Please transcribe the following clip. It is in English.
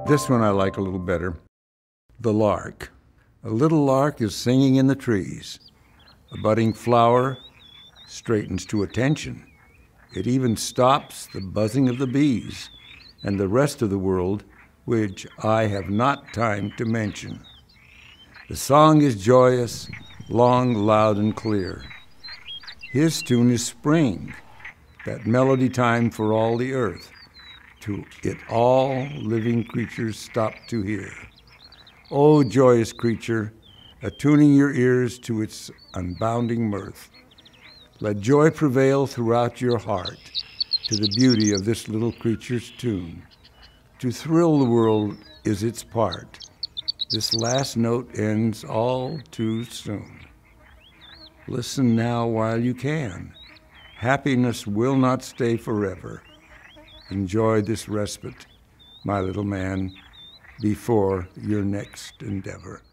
This one I like a little better. The lark. A little lark is singing in the trees. A budding flower straightens to attention. It even stops the buzzing of the bees and the rest of the world, which I have not time to mention. The song is joyous, long, loud, and clear. His tune is spring, that melody time for all the earth. To it all living creatures stop to hear. O joyous creature, attuning your ears to its unbounding mirth. Let joy prevail throughout your heart to the beauty of this little creature's tune. To thrill the world is its part. This last note ends all too soon. Listen now while you can. Happiness will not stay forever. Enjoy this respite, my little man, before your next endeavor.